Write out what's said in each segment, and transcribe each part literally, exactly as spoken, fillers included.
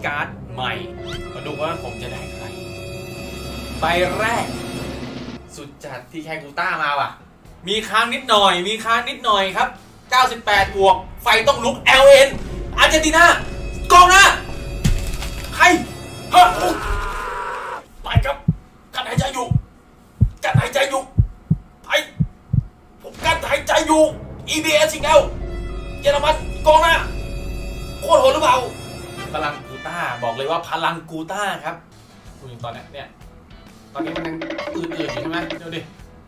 การ์ดใหม่มาดูว่าผมจะได้ใครใบแรกสุดจัดที่แคกูต้ามาว่ะมีค้างนิดหน่อยมีค้างนิดหน่อยครับเก้าสิบแปดบวกไฟต้องลุก แอล เอ็น อาร์เจนตินากองหน้าใครเฮ้ยไปครับกั้นหายใจอยู่กั้นหายใจอยู่ไปผมกั้นหายใจอยู่ อี บี เอส อีกแล้วเยอรมันกองหน้าโคตรโหดหรือเปล่าพลังกูต้าบอกเลยว่าพลังกูต้าครับดูตอนนี้เนี่ยตอนนี้มันยังอืดๆอยู่ใช่ไหมดูดิ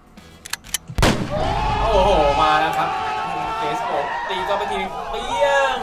โอ้โหมาแล้วครับเกสโอตีก็ไปทีเปี้ยง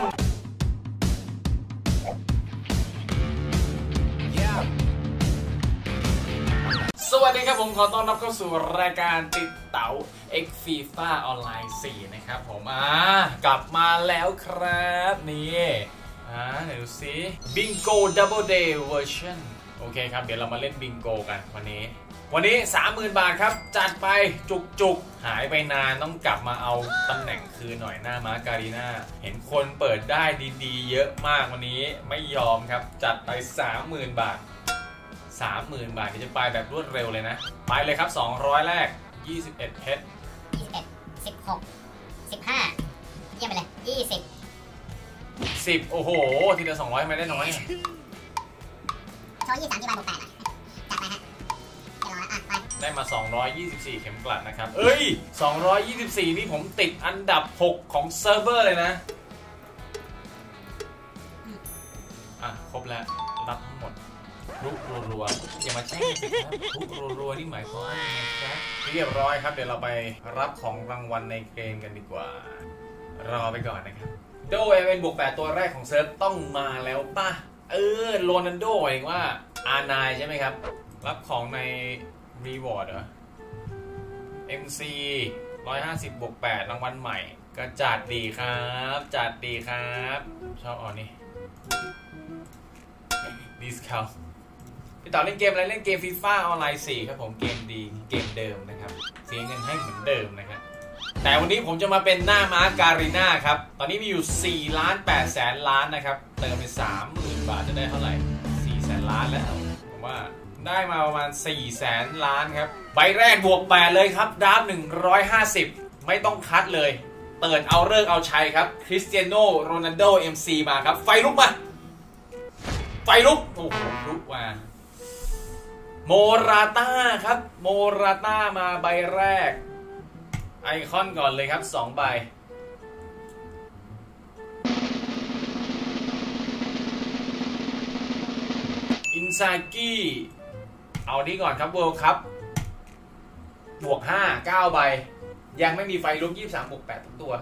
สวัสดีครับผมขอต้อนรับเข้าสู่รายการติดเต๋า X FIFA ออนไลน์สี่นะครับผมอ่ากลับมาแล้วครับนี่อ่าเดี๋ยวสิ Bingo Double Day Version โอเคครับเดี๋ยวเรามาเล่นบิงโกกันวันนี้วันนี้ สามหมื่น บาทครับจัดไปจุกๆหายไปนานต้องกลับมาเอาตำแหน่งคืนหน่อยหน้าม้าการีน่าเห็นคนเปิดได้ดีๆเยอะมากวันนี้ไม่ยอมครับจัดไป สามหมื่น บาทสามหมื่น บาทที่จะไปแบบรวดเร็วเลยนะไปเลยครับสองร้อยแรกยี่สิบเอ็ดเพชรยี่สิบเอ็ด สิบหก สิบห้าเยี่ยมไปเลยยี่สิบสิบโอ้โหทีเดียวสองร้อยไม่ได้น้อยโชว์ยี่สิบสามที่บ้านบวกแปดอ่ะจัดไปฮะเดี๋ยวรออ่ะไปได้มาสองร้อยยี่สิบสี่เข็มกลัดนะครับเอ้ยสองร้อยยี่สิบสี่นี่ผมติดอันดับหกของเซิร์ฟเวอร์เลยนะอ่ะครบแล้วรับทั้งหมดลุกรัวๆอย่ามาแช่งสิครับลุกรัวๆนี่หมายความว่าไงครับเรียบร้อยครับเดี๋ยวเราไปรับของรางวัลในเกมกันดีกว่ารอไปก่อนนะครับโดเอเอ็นบวกแปดตัวแรกของเซิร์ฟต้องมาแล้วป่ะเออโรนัลโดเองว่าอาร์ไนน์ใช่ไหมครับรับของในรีวอร์ดเหรอ เอ็ม ซี หนึ่งร้อยห้าสิบบวกแปดรางวัลใหม่ก็จัดดีครับจัดดีครับชอบอ๋อนี่ดิสคาวพี่ต่อเล่นเกมอะไรเล่นเกม FIFA ออนไลน์สี่ครับผมเกมดีเกมเดิมนะครับเสียเงินให้เหมือนเดิมนะครับแต่วันนี้ผมจะมาเป็นหน้าม้าการีน่าครับตอนนี้มีอยู่สี่ล้านแปดแสนล้านนะครับเติมไป สามหมื่น บาทจะได้เท่าไหร่สี่แสนล้านแล้วผมว่าได้มาประมาณสี่แสนล้านครับใบแรกบวกแปดเลยครับดราฟหนึ่งร้อยห้าสิบไม่ต้องคัดเลยเปิดเอาเลิกเอาชัยครับคริสเตียโนโรนัลโด เอ็ม ซี มาครับไฟลุกมาไฟลุกโอ้โหลุกมาโมราต้าครับโมราต้ามาใบแรกไอคอนก่อนเลยครับสองใบอินซากิเอานี้ก่อนครับเวิลด์คัพบวกห้า เก้าใบยังไม่มีไฟลุกยี่สิบสามบวกแปดทุกตัว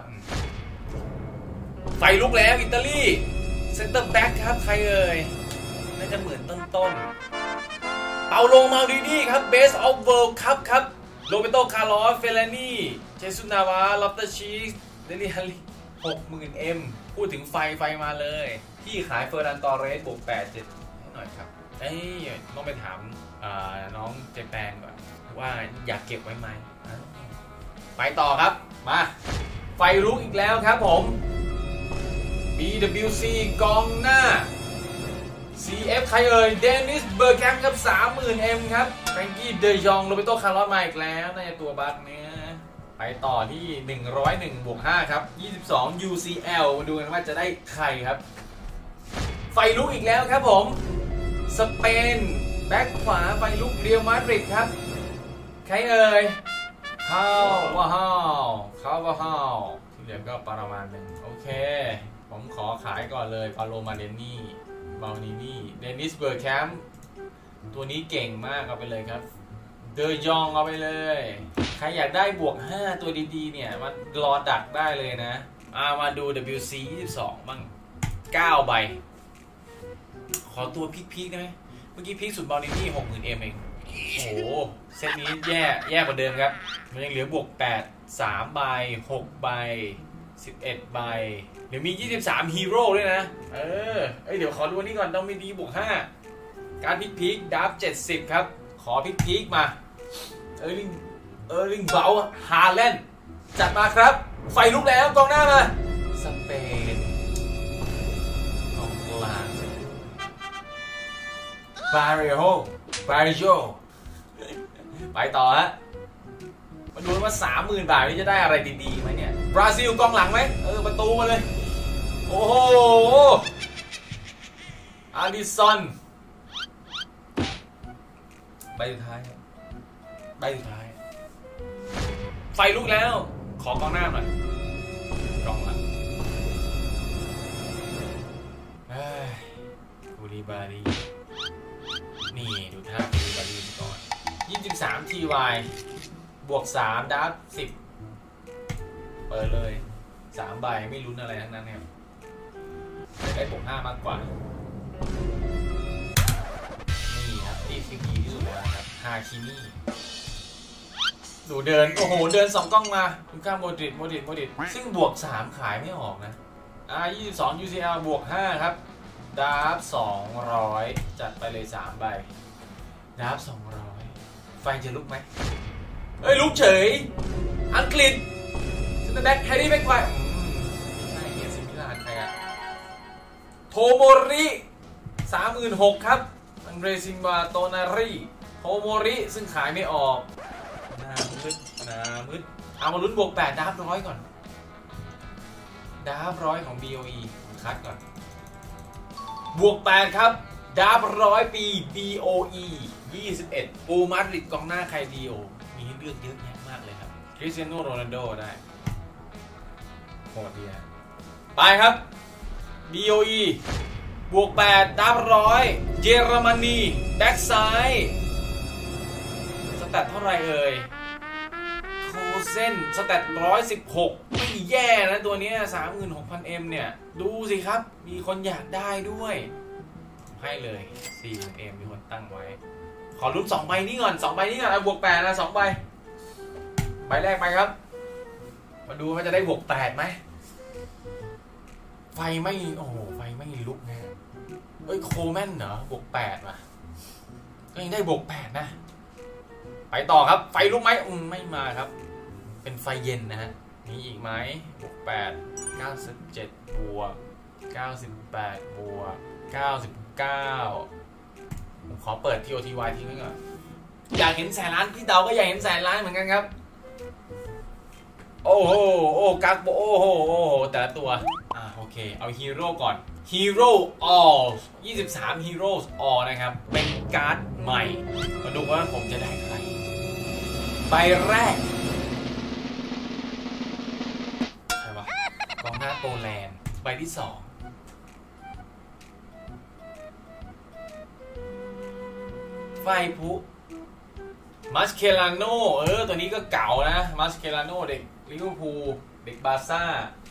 ไฟลุกแล้วอิตาลีเซ็นเตอร์แบ็คครับใครเอ่ยน่าจะเหมือนต้นๆเปาโลมาดินี่ครับเบสออฟเวิลด์คัพครับโรเบโตคาร์ลอสเฟลานี่เจสุนาวาลอฟเตอร์ชีสเดลิฮัลลี่ หกหมื่น เอ็ม พูดถึงไฟไฟมาเลยที่ขายเฟอร์นันตอเรสบวกแปด เจ็ดให้หน่อยครับเอ้ยต้องไปถามน้องเจแปนก่อนว่าอยากเก็บไว้ไหมไปต่อครับมาไฟลุกอีกแล้วครับผม บี ดับเบิลยู ซี กองหน้า ซี เอฟ ใครเอ่ยเดนิสเบอร์แคมป์ครับ สามหมื่น เอ็ม ครับแฟรงกี้เดยองโรเบโตคาร์ลอสมาอีกแล้วในตัวบัคเนี่ยไปต่อที่หนึ่งร้อยเอ็ดบวกห้าครับยี่สิบสอง ยู ซี แอล มาดูกันว่าจะได้ใครครับไฟลุกอีกแล้วครับผมสเปนแบ็คขวาไฟลุกเรียวมาดริดครับใครเอ่ยเข้าว้าวเข้าว้าวที่เหลือก็ประมาณหนึ่งโอเคผมขอขายก่อนเลยปาโลมาเดนี่บานินี่เดนิสเบอร์แคมป์ตัวนี้เก่งมากเอาไปเลยครับเดยองเอาไปเลยใครอยากได้บวกห้าตัวดีๆเนี่ยมารอดักได้เลยนะอามาดู ดับเบิลยู ซี ยี่สิบสองบ้างเก้าใบขอตัวพีคๆได้ไหมเมื่อกี้พีคสุดบานินี่ หกหมื่น เอ็ม เองโอ้โหเซตนี้แย่แย่กว่าเดิมครับมันยังเหลือบวกแปด สามใบหกใบสิบเอ็ดใบเดี๋ยวมียี่สิบสามฮีโร่ด้วยนะเออเอ้ยเดี๋ยวขอดูนี่ก่อนต้องมีดีบวกห้าการพิกพิกดับเจ็ดสิบครับขอพิกพิกมาเออร์ลิงเออร์ลิงเบลฮาแลนด์จัดมาครับไฟลุกแล้วกองหน้ามาสเปนกองกลางบาริโอบาริโอไปต่อฮะมาดูว่าสามหมื่นบาทนี้จะได้อะไรดีๆไหมเนี่ยบราซิลกองหลังไหมเออประตูมาเลยโอ้โหอาริซอนใบสุดท้ายใบสุดท้ายไฟลุกแล้วขอกองหน้าหน่อยกองหลังคูลิบาลีนี่ดูท่าคูลิบาลีก่อนยี่สิบสาม ที วาย บวกสามดับสิบเปิดเลยสามใบไม่ลุ้นอะไรทั้งนั้นเนี่ยได้บวกห้ามากกว่านี่ครับเอฟดีที่สุดแล้วครับฮาคินี่ดูเดินโอ้โหเดินสองกล้องมาดูก้าโมดริดโมดริดโมดริดซึ่งบวกสามขายไม่ออกนะอ่ายี่สิบสอง ยู ซี แอล บวกห้าครับดาร์ฟสองร้อยจัดไปเลยสามใบดาร์ฟสองร้อยไฟจะลุกไหมเอ้ยลุกเฉยอังกฤษเซนเตอร์แบ็คแฮร์รี่แม็กควายไม่ใช่เอซิมิลานใครอะโทโมริ สามหมื่นหกพัน ครับอังเดรซินวาโตนารีโทโมริซึ่งขายไม่ออกหน้ามืดหน้ามืดเอามาลุ้นบวกแปดดาร์ฟร้อยก่อนดาร์ฟร้อยของ บี โอ อี คัดก่อนบวกแปดครับดาร์ฟร้อยปี บี โอ อี ยี่สิบเอ็ดปูมาดริดกองหน้าใครดีโอมีให้เลือกเยอะแยะมากเลยครับคริสเตียโนโรนัลโดได้โหดดีนะไปครับ บี โอ อี บวกแปดดาร์ฟร้อยเยอรมนีแบ็กซ้ายสแตทเท่าไรเอ่ยโคเซนสแตทหนึ่งร้อยสิบหกไม่แย่นะตัวนี้ สามหมื่นหกพัน เอ็ม เนี่ยดูสิครับมีคนอยากได้ด้วยให้เลย สี่หมื่น เอ็ม มีคนตั้งไว้ขอลุ้นสองใบนี้ก่อนสองใบนี้ก่อนเอาบวกแปดนะสองใบใบแรกไปครับมาดูว่าจะได้บวกแปดไหมไฟไม่โอ้โหไฟไม่ลุกนะเอ้ยโคแมนเหรอบวกแปดว่ะก็ยังได้บวกแปดนะไปต่อครับไฟลุกไหมอืมไม่มาครับเป็นไฟเย็นนะฮะมีอีกไหมบวกแปด เก้าสิบเจ็ดบวกเก้าสิบแปดบวกเก้าสิบเก้าผมขอเปิด ที โอ ที วาย ทิ้งไว้ก่อนอยากเห็นแสนล้านพี่เต๋าก็อยากเห็นแสนล้านเหมือนกันครับโอ้โหโอ้กักโบโอ้โหโอ้โหแต่ละตัวอ่าโอเคเอาฮีโร่ก่อนฮีโร่ all ยี่สิบสาม Heroes all นะครับเป็นการ์ดใหม่มาดูว่าผมจะได้ใครใบแรกใครวะกองหน้าโปแลนด์ใบที่สองไฟพุมัสเคลาโนเออตัวนี้ก็เก่านะมัสเคลาโนเด็กลิเวอร์พูลเด็กบาร์ซ่า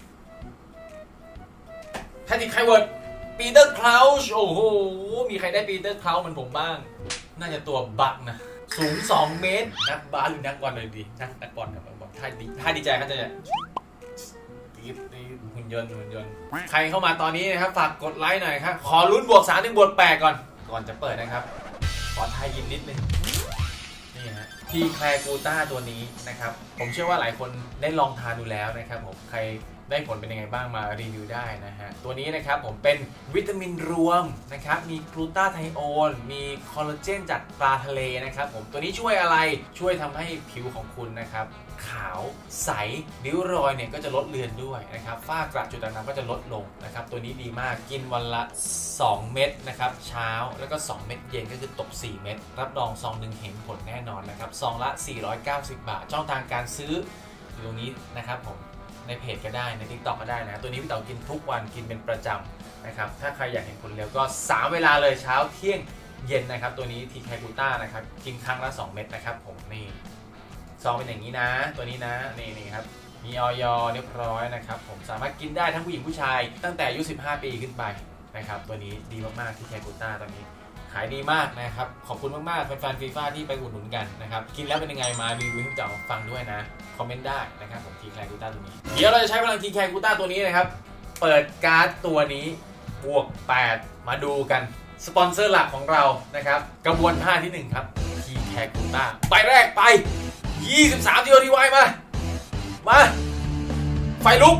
แพทริกไคเวิร์ดปีเตอร์คลาวช์โอ้โหมีใครได้ปีเตอร์คลาวช์เหมือนผมบ้างน่าจะตัวบักนะสูงสองเมตรนักบาสหรือนักบอลเลยดีนักนักบอลครับบอลท่าดีท่าดีใจเขาจะตีตีหุ่นยนต์หุ่นยนต์ใครเข้ามาตอนนี้นะครับฝากกดไลค์หน่อยครับขอลุ้นบวกสามถึงบวกแปดก่อนก่อนจะเปิดนะครับขอทายยินนิดนึงนี่ฮะทีแคลกูต้าตัวนี้นะครับผมเชื่อว่าหลายคนได้ลองทานดูแล้วนะครับผมใครได้ผลเป็นยังไงบ้างมารีวิวได้นะฮะตัวนี้นะครับผมเป็นวิตามินรวมนะครับมีกลูตาไทโอนมีคอลลาเจนจากปลาทะเลนะครับผมตัวนี้ช่วยอะไรช่วยทำให้ผิวของคุณนะครับขาวใสริ้วรอยเนี่ยก็จะลดเลือนด้วยนะครับฝ้ากระจุดด่างดำก็จะลดลงนะครับตัวนี้ดีมากกินวันละสองเม็ดนะครับเช้าแล้วก็สองเม็ดเย็นก็คือตกสี่เม็ดรับรองซองหนึ่งเห็นผลแน่นอนนะครับซองละสี่ร้อยเก้าสิบบาทช่องทางการซื้ออยู่ตรงนี้นะครับผมในเพจก็ได้ใน ติ๊กต็อก ก็ได้นะตัวนี้พี่เต๋ากินทุกวันกินเป็นประจำนะครับถ้าใครอยากเห็นผลเร็วก็สามเวลาเลยเช้าเที่ยงเย็นนะครับตัวนี้ทีแคกูต้านะครับกินครั้งละสองเม็ดนะครับผมนี่ซองเป็นอย่างนี้นะตัวนี้นะนี่นี่ครับมีออยเรียบร้อยนะครับผมสามารถกินได้ทั้งผู้หญิงผู้ชายตั้งแต่อายุสิบห้าปีขึ้นไปนะครับตัวนี้ดีมากๆทีแคกูต้าตัวนี้ขายดีมากนะครับขอบคุณมากๆแฟนๆฟีฟ่าที่ไปอุดหนุนกันนะครับกินแล้วเป็นยังไงมารีวิวให้เจ้าฟังด้วยนะคอมเมนต์ได้นะครับผมทีแคกูต้าตัวนี้เดี๋ยวเราจะใช้พลังทีแคกูต้าตัวนี้นะครับเปิดการ์ดตัวนี้บวกแปดมาดูกันสปอนเซอร์หลักของเรานะครับกระบวนท่าที่หนึ่งครับทีแคกูต้าใบแรกไปยี่สิบสาม ที โอ ที วาย มามาไฟลุก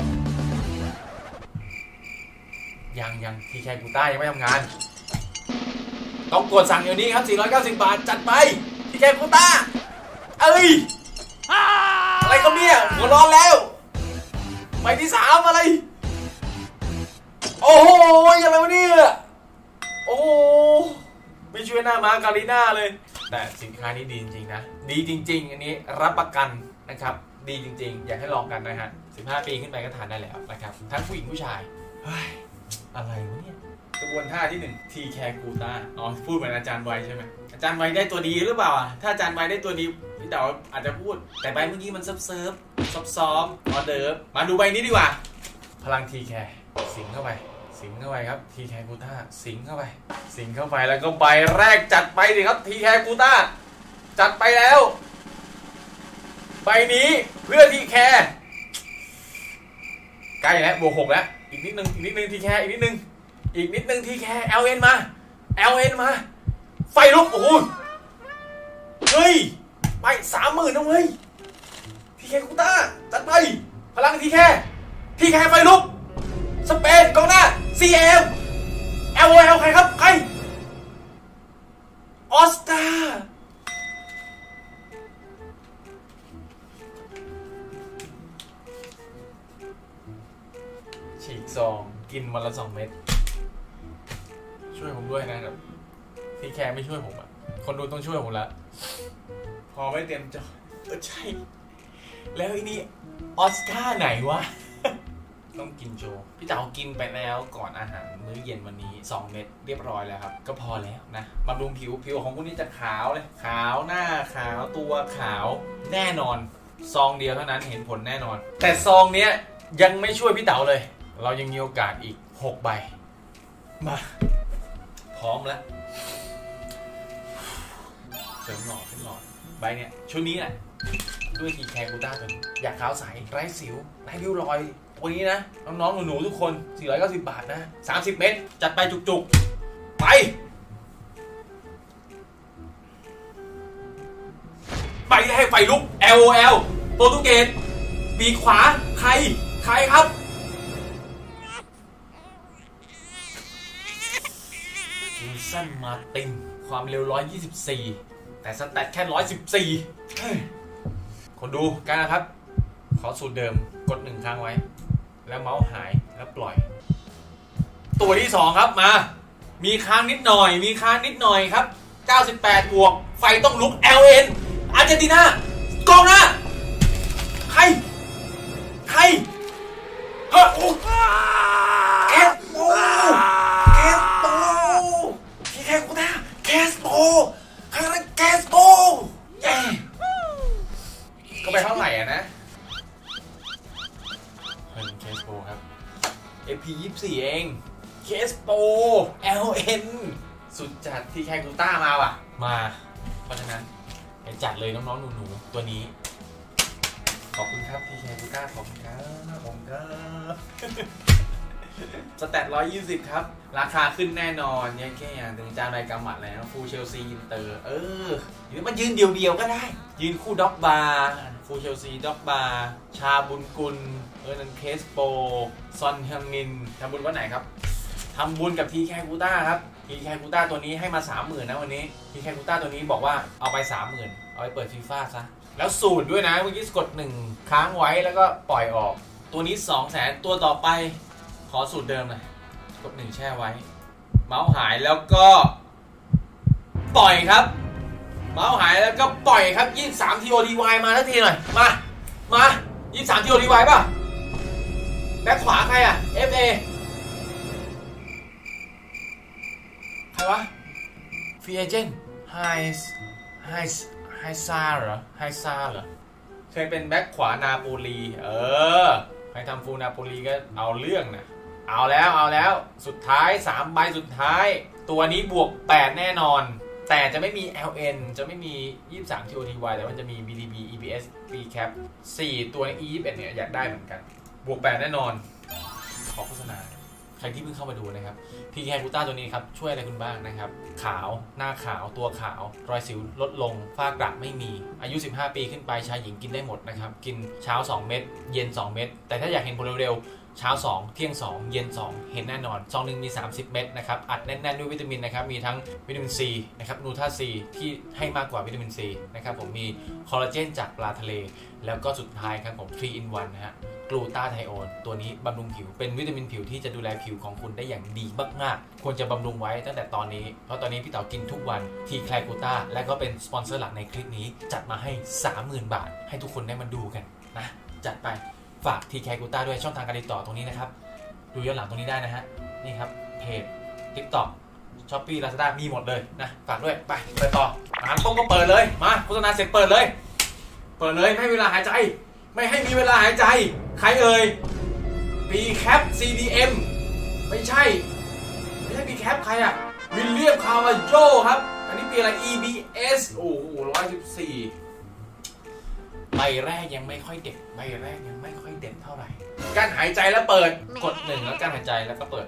ยังยังทีแคกูต้ายังไม่ทำงานต้องกดสั่งเดี๋ยวนี้ครับสี่ร้อยเก้าสิบบาทจัดไปพี่แคกูต้าเอ้ยอะไรครับเนี่ยหัวร้อนแล้วใบที่สามอะไรโอ้โหอะไรวะเนี่ยโอ้โหไม่ช่วยหน้ามาการีน่าเลยแต่สินค้านี้ดีจริงๆนะดีจริงๆอันนี้รับประกันนะครับดีจริงๆอยากให้ลองกันนะฮะสิบห้าปีขึ้นไปก็ทานได้แล้วนะครับทั้งผู้หญิงผู้ชายเฮ้ยอะไรวะเนี่ยกระบวนท่าที่หนึ่งทีแคกูต้าอ๋อพูดเหมือนอาจารย์ไวใช่ไหมอาจารย์ไวได้ตัวดีหรือเปล่าถ้าอาจารย์ไวได้ตัวดีพี่เต๋ออาจจะพูดแต่ใบเมื่อกี้มันเซิร์ฟเซิร์ฟซอฟซอฟออเดิร์ฟมาดูใบนี้ดีกว่าพลังทีแคสิงเข้าไปสิงเข้าไปครับทีแคกูต้าสิงเข้าไปสิงเข้าไปแล้วก็ใบแรกจัดไปสิครับทีแคกูต้าจัดไปแล้วใบนี้เพื่อทีแคใกล้แล้วบวกหกแล้วอีกนิดนึงอีกนิดนึงทีแคอีกนิดนึงอีกนิดนึงทีแค แอล เอ็น มา แอล เอ็น มาไฟลุกโอ้โหเฮ้ยไปสามหมื่นนะเว้ยทีแคกูต้าจัดไปพลังทีแคทีแคไฟลุกสเปนกองหน้า ซี เอ็ม แอล โอ แอล ใครครับใครออสตาฉีกซองกินวันละสองเม็ดช่วยผมด้วยนะครับพี่แคร์ไม่ช่วยผมอ่ะคนดูต้องช่วยผมละพอไม่เต็มจอเออใช่แล้วไอ้นี่ออสการ์ไหนวะ ต้องกินโชว์พี่เต๋ากินไปแล้วก่อนอาหารมื้อเย็นวันนี้สองเม็ดเรียบร้อยแล้วครับก็พอแล้วนะบำรุงผิวผิวของคุณนี่จะขาวเลยขาวหน้าขาวตัวขาวแน่นอนซองเดียวเท่านั้นเห็นผลแน่นอนแต่ซองเนี้ยยังไม่ช่วยพี่เต๋าเลยเรายังมีโอกาสอีกหกใบมาพร้อมแล้วเสริมหล่อขึ้นหล่อใบเนี้ยชุดนี้แหละด้วยทีแคกูต้าตัวนี้อยากขาวใสไร้สิวไร้ริ้วรอยตัวนี้นะน้องๆหนูๆทุกคนสี่ร้อยเก้าสิบบาทนะสามสิบเม็ดจัดไปจุกๆไปใบแรกไฟลุก แอล โอ แอล โปรตุเกสปีกขวาใครใครครับวิลสันมาร์ตินความเร็วหนึ่งร้อยยี่สิบสี่แต่สแตทแค่หนึ่งร้อยสิบสี่คนดูกันนะครับขอสูตรเดิมกดหนึ่งครั้งไว้แล้วเมาส์หายแล้วปล่อยตัวที่สองครับมามีค้างนิดหน่อยมีค้างนิดหน่อยครับเก้าสิบแปดบวกไฟต้องลุก แอล เอ็น อาร์เจนตินากองหน้าใครใครเฮ้ยโอ้แคสโปแคสโปที่แคสกูนะแคสโปใครนะแคสโปเย้ก็ไปเท่าไหร่อ่ะนะเฮ้ยแคสโปครับ เอ พี ยี่สิบสี่ เองแคสโป แอล เอ็น สุดจัดที่แคกูต้ามาว่ะมาเพราะฉะนั้นไปจัดเลยน้องๆหนูๆตัวนี้ขอบคุณครับที่แคกูต้าขอบคุณครับขอบคุณครับสแตทหนึ่งร้อยยี่สิบครับราคาขึ้นแน่นอนยังแค่อย่างถึงจานใบกำหมัดแล้วฟูเชลซีอินเตอร์เออหรือมันยืนเดียวๆก็ได้ยืนคู่ด็อกบาร์ฟูเชลซีด็อกบาร์ชาบุญกุลเออร์นันเคสโปซอนเฮมินทำบุญวันไหนครับทำบุญกับทีแคกูต้าครับทีแคกูต้าตัวนี้ให้มาสามหมื่นนะวันนี้ทีแคกูต้าตัวนี้บอกว่าเอาไปสามหมื่นเอาไปเปิดฟีฟ่าซะแล้วสูตรด้วยนะเมื่อกี้กดหนึ่งค้างไว้แล้วก็ปล่อยออกตัวนี้สองแสนตัวต่อไปขอสูตรเดิมหน่อยกดหนึ่งแช่ไว้เมาส์หายแล้วก็ปล่อยครับเมาส์หายแล้วก็ปล่อยครับยี่สิบสาม ที โอ ดี วาย มาทันทีหน่อยมามายี่สิบสาม ที โอ ดี วาย ป่ะแบ็คขวาใครอ่ะ เอฟ เอ ใครวะฟรีเอเจนต์ไฮไฮไฮซาเหรอไฮซาเหรอเคยเป็นแบ็คขวานาโปลีเออใครทำฟูนาโปลีก็เอาเรื่องนะเอาแล้วเอาแล้วสุดท้ายสามใบสุดท้ายตัวนี้บวกแปดแน่นอนแต่จะไม่มี แอล เอ็น จะไม่มียี่สิบสาม ที โอ ที วาย แต่มันจะมี บี ที บี อี บี เอส บี แคป สี่ตัวใน อี ยี่สิบเอ็ด เนี่ยอยากได้เหมือนกันบวกแปดแน่นอนขอโฆษณาใครที่เพิ่งเข้ามาดูนะครับพีแคกูต้าตัวนี้ครับช่วยอะไรคุณบ้างนะครับขาวหน้าขาวตัวขาวรอยสิวลดลงฝ้ากระไม่มีอายุสิบห้าปีขึ้นไปชายหญิงกินได้หมดนะครับกินเช้าสองเม็ดเย็นสองเม็ดแต่ถ้าอยากเห็นผลเร็วๆเช้าสองเที่ยงสองเย็นสองเห็นแน่นอนซองหนึ่งมีสามสิบเม็ดนะครับอัดแน่นๆด้วยวิตามินนะครับมีทั้งวิตามินซีนะครับนูทราซีที่ให้มากกว่าวิตามินซีนะครับผมมีคอลลาเจนจากปลาทะเลแล้วก็สุดท้ายครับผมทรี อิน วันนะฮะกลูตาไทโอนตัวนี้บำรุงผิวเป็นวิตามินผิวที่จะดูแลผิวของคุณได้อย่างดีมากๆควรจะบำรุงไว้ตั้งแต่ตอนนี้เพราะตอนนี้พี่เต๋ากินทุกวันทีแคลกูต้าและก็เป็นสปอนเซอร์หลักในคลิปนี้จัดมาให้ สามหมื่น บาทให้ทุกคนได้มาดูกันนะจัดไปฝากทีแคลกูต้าด้วยช่องทางการติดต่อตรงนี้นะครับดูย้อนหลังตรงนี้ได้นะฮะนี่ครับเพจ TikTok Shopee Lazada มีหมดเลยนะฝากด้วยไปไปต่ออาหารต้มก็เปิดเลยมาโฆษณาเสร็จเปิดเลยเปิดเลยไม่ให้เวลาหายใจไม่ให้มีเวลาหายใจใครเอ่ย B Cap ซี ดี เอ็ม ไม่ใช่ไม่ใช่ B Cap ใครอะวิลเลียมคาร์วาโจครับอันนี้ปีอะไร อี บี เอส โอ้โหหนึ่งร้อยสิบสี่ใบแรกยังไม่ค่อยเด็ดใบแรกยังไม่ค่อยเด็ดเท่าไหร่การหายใจแล้วเปิดกดหนึ่งแล้วการหายใจแล้วก็เปิด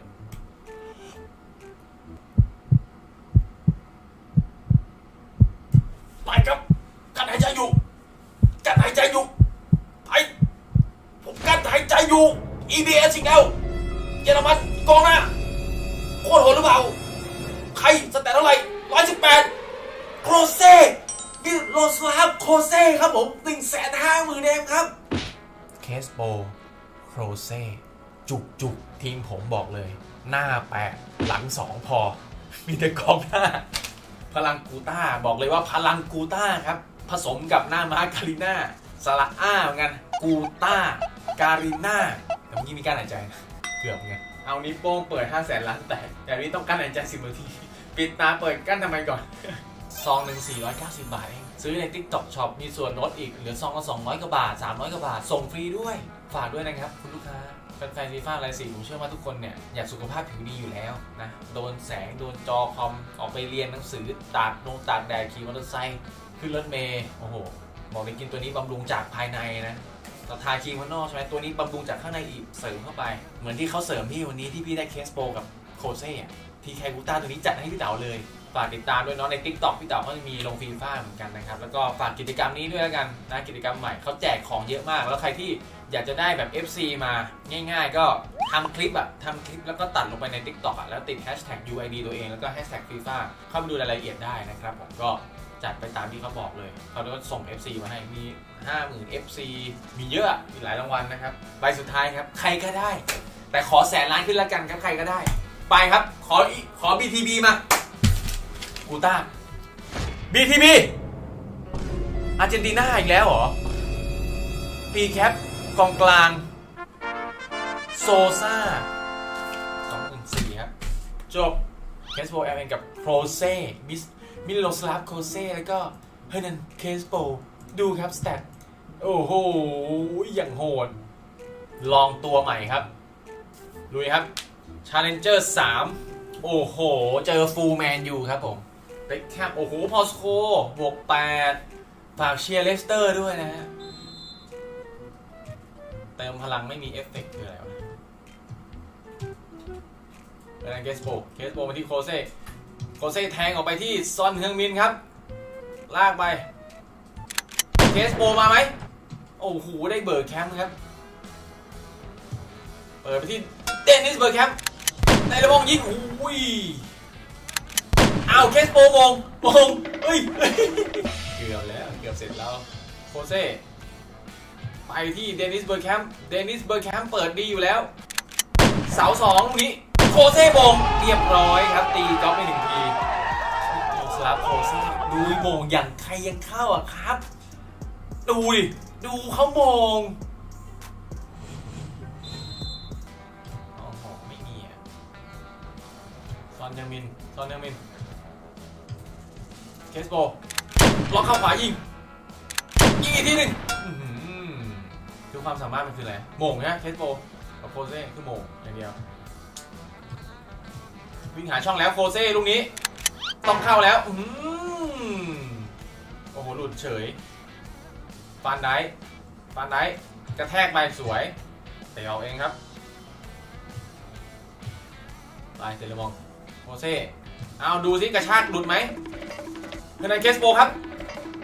ไปครับการหายใจอยู่การหายใจอยู่ไปผมการหายใจอยู่ อี บี เอส อีกแล้วเยอรมันกองหน้าโคตรโหดหรือเปล่าใครสแตทเท่าไหร่หนึ่งร้อยสิบแปดโครเซ่มิโลสลาฟโคเซ่ครับผม หนึ่งแสนห้าหมื่น เองครับเคสโปโครเซ่จุกจุกทีมผมบอกเลยหน้าแปดหลังสองพอมีแต่กองหน้าพลังกูต้าบอกเลยว่าพลังกูต้าครับผสมกับหน้าม้าการีน่าสระอ้าเหมือนกันกูต้าการีน่าแต่เมื่อกี้มีการหายใจเกือบไงเอานิ้วโป้งเปิดห้าแสนล้านแตกแต่นี้ต้องกั้นหายใจสิบนาทีปิดตาเปิดกั้นทำไมก่อนซองหนึ่งสี่ร้อยเก้าสิบบาทเองซื้อใน TikTok Shop มีส่วนลดอีกเหลือซองละสองร้อยกว่าบาทสามร้อยกว่าบาทส่งฟรีด้วยฝากด้วยนะครับคุณลูกค้าแฟนๆฟีฟ่าไลน์สี่ผมเชื่อว่าทุกคนเนี่ยอยากสุขภาพผิวดีอยู่แล้วนะโดนแสงโดนจอคอมออกไปเรียนหนังสือตากนงตากแดดขี่มอเตอร์ไซค์ขึ้นรถเมล์โอ้โหบอกเลยกินตัวนี้บำรุงจากภายในนะเราทาครีมข้างนอกใช่ไหมตัวนี้บำรุงจากข้างในอีกเสริมเข้าไปเหมือนที่เขาเสริมพี่วันนี้ที่พี่ได้เคสโปกับโคเซ่ทีแคกูต้าตัวนี้จัดให้พี่เต๋าเลยฝากติดตามด้วยเนาะใน TikTok พี่เต๋าเขาจะมีลงฟีฟ่าเหมือนกันนะครับแล้วก็ฝากกิจกรรมนี้ด้วยแล้วกันนะกิจกรรมใหม่เขาแจกของเยอะมากแล้วใครที่อยากจะได้แบบ เอฟ ซี มาง่ายๆก็ทำคลิปอะทำคลิปแล้วก็ตัดลงไปใน TikTok อะแล้วติด แฮชแท็ก ยู ไอ ดี ตัวเองแล้วก็ แฮชแท็ก ฟีฟ่า เข้าไปดูรายละเอียดได้นะครับผมก็จัดไปตามที่เขาบอกเลยเขาก็ส่ง เอฟ ซี มาให้มี ห้าหมื่น เอฟ ซี มีเยอะมีหลายรางวัลนะครับใบสุดท้ายครับใครก็ได้แต่ขอแสนล้านขึ้นแล้วกันครับใครก็ได้ไปครับขอขอ บี ที บี มากูต้า บี ที บี อาร์เจนตินาอีกแล้วเหรอ ปีแคปกองกลางโซซ่า สองหมื่นสี่ครับจบเคสโบ แอล เอ็น กับโครเซ่มิสมิโลสลาฟโคเซ่แล้วก็เฮนันเคสโบดูครับสแตทโอ้โหอย่างโหดลองตัวใหม่ครับลุยครับ Challenger สามโอ้โหเจอฟูลแมนยูครับผมเบ็คแคมโอ้โหพอสโคบวกแปดฝากเชียร์เลสเตอร์ด้วยนะฮะเติมพลังไม่มีเอฟเฟกต์คืออะไรวะเป็นเคสโบเคสโบมาที่โคเซ่โคเซ่แทงออกไปที่ซอนเฮืองมินครับลากไปเคสโบมาไหมโอ้โหได้เบิร์กแคมป์ครับเปิดไปที่เดนนิสเบิร์กแคมป์ในระบงยิงอุ้ยอ้าวเคสโบมงมงเฮ้ยเกือบแล้วเกือบเสร็จแล้วโคเซ่ไปที่เดนิสเบิร์กแคมป์เดนิสเบิร์กแคมป์เปิดดีอยู่แล้วเสาสองนี้โคเซ่มงเรียบร้อยครับตีก๊อปไปหนึ่งทีสลับโคเซ่ดูมงอย่างใครยังเข้าอ่ะครับดูดิดูเขามงโอ้โหไม่มีอ่ะซอนยังมินซอนยังมินเคสโบล็อกเข้าขวายิงยิงอีกทีหนึ่งดูความสามารถมันคืออะไรโมงนะเคสโบกับโคเซ่คือโมงอย่างเดียววิ่งหาช่องแล้วโคเซ่ลูกนี้ต้องเข้าแล้วอืมโอ้โหหลุดเฉยฟานไดฟานไดกระแทกไปสวยเตะเอาเองครับไปเตะเลมองโคเซ่เอาดูสิกระชากหลุดไหมเฮนันเคสโบครับ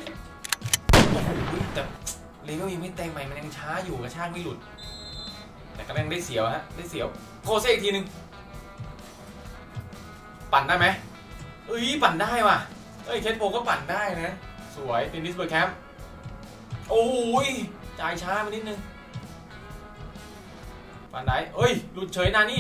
โอ้โหแต่เลเวลยังไม่เต็มใหม่มันยังช้าอยู่กระชากไม่หลุดแต่ก็ยังได้เสียวฮะได้เสียวโคเซ่อีกทีนึงปั่นได้ไหมเอ้ยปั่นได้ว่ะเอ้ยเคสโปก็ปั่นได้นะสวยเดนิสเบอร์แคมป์โอ้ยจ่ายช้ามานิดนึงปั่นได้เอ้ยหลุดเฉยนานี่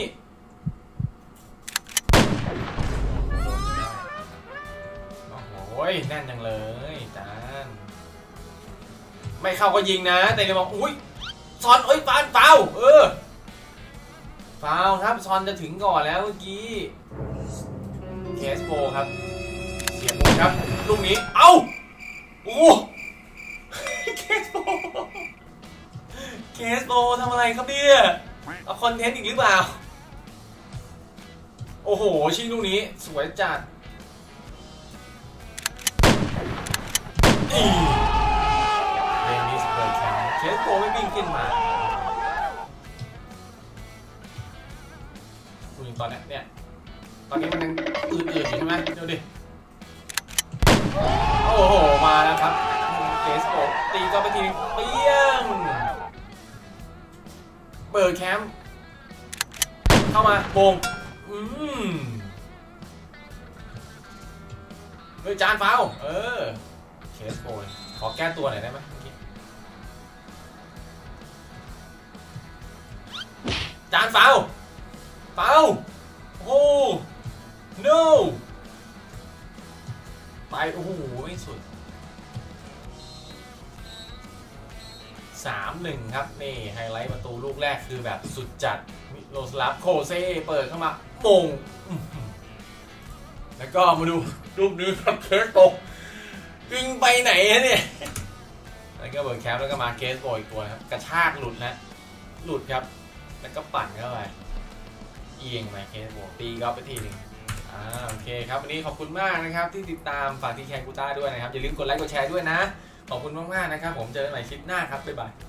โอ้ยแน่นจังเลยจานไม่เข้าก็ยิงนะแต่เดี๋ยวบอกอุ้ยซอนเอ้ยฟาวฟาวเออฟาวครับซอนจะถึงก่อนแล้วเมื่อกี้เคสโปครับเสียบอลครับลูกนี้เอ้าโอ้เคสโปเคสโปทำอะไรครับเนี่ยเอาคอนเทนต์อีกหรือเปล่าโอ้โหชิงลูกนี้สวยจัดอีเรนนิสเบอร์แคมป์เคสโปไม่วิ่งขึ้นมาคุณตอนนี้เนี่ยตอนนี้มันยังอืดๆอยู่ใช่ไหมเดี๋ยวดิโอ้โหมาแล้วครับเคสโปตีก็ไปทีเปี้ยงเบอร์แคมป์เข้ามาโบงอืมเฮ้ยจานฟาวเออเคสโปขอแก้ตัวหน่อยได้ไหมเมื่อกี้จานฟาวฟาวโอ้ no ไปโอ้โหไม่สุด สามหนึ่ง ครับนี่ไฮไลท์ประตูลูกแรกคือแบบสุดจัดมิโลสลาฟโคเซ่เปิดเข้ามาโมงแล้วก็มาดูรูปนี้ครับเคสโปวิ่งไปไหนเนี่ยแล้วก็เบิร์ดแคปแล้วก็มาเคสโปอีกตัวครับกระชากหลุดนะหลุดครับแล้วก็ปั่นเข้าไปเอียงมาเคสโปตีก็ไปทีหนึ่งอ่าโอเคครับวันนี้ขอบคุณมากนะครับที่ติดตามฝากทีแคกูต้าด้วยนะครับอย่าลืมกดไลค์กดแชร์ด้วยนะขอบคุณมากๆนะครับผมเจอกันใหม่คลิปหน้าครับบ๊ายบาย